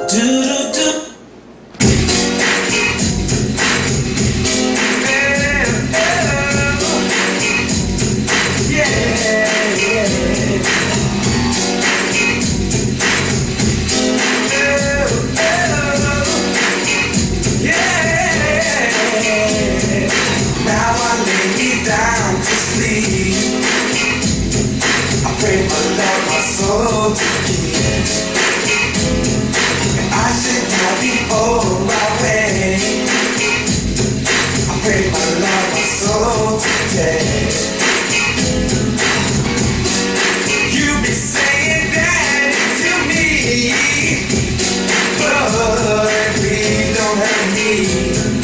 Do-do-do. Down to sleep, I pray my Lord my soul to keep, and I should not be on my way. I pray my Lord my soul today. You be saying that to me, but please don't hurt me.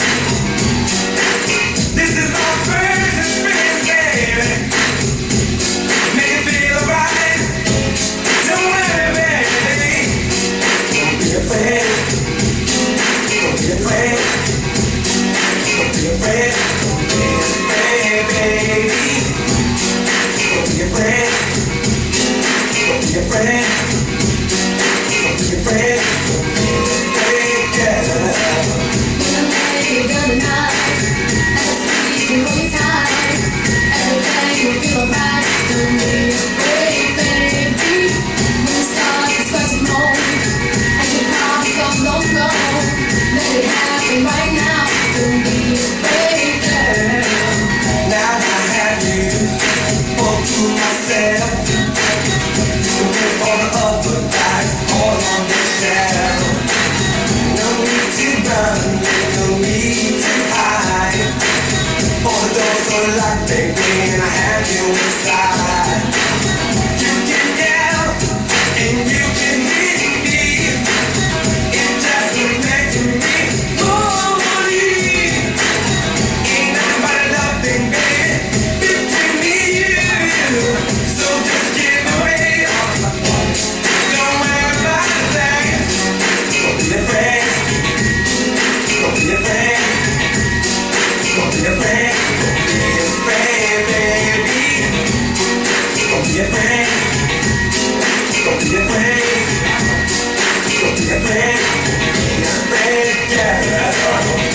This is my first experience, baby. Make it feel alright. Don't worry, baby. Don't be afraid. Don't be afraid. Don't be afraid. Don't be afraid, baby. Don't be afraid. Don't be afraid. Don't be afraid. Don't be afraid, girl. You're gonna know. You hold me tight, everything will feel alright. Don't be afraid, baby. When you start to scratch and moan, and your problems come don't go, let it happen right now. Don't be afraid, girl. Now I have you all to myself. You can put all the other guys all on the shelf. No need to run, no need to hide. All the doors are locked, baby, and I have you inside. You can yell, and you can hit me. It doesn't make me holy. Ain't nothing but a loving, baby, between me and you. So just give away all my money. Don't worry about a thing. Don't be afraid. Don't be afraid. Don't be afraid. Don't be afraid, baby. Don't be afraid. Don't be afraid. Don't be afraid. Don't be afraid, yeah.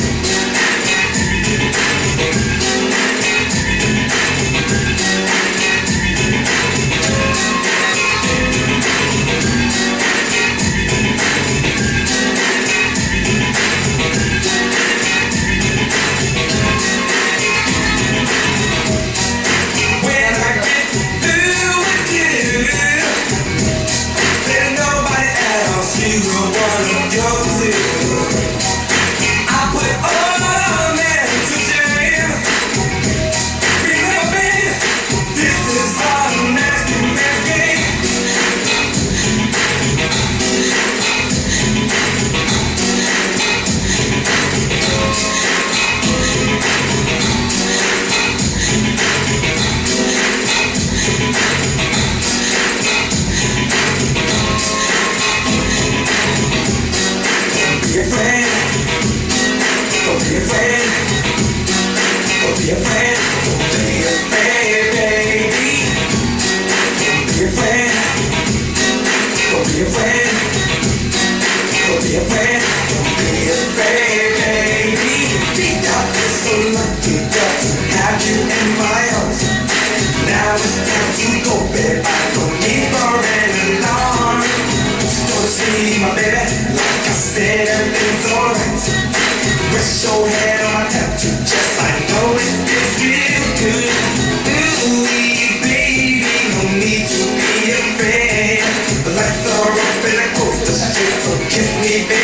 Kiss me, baby.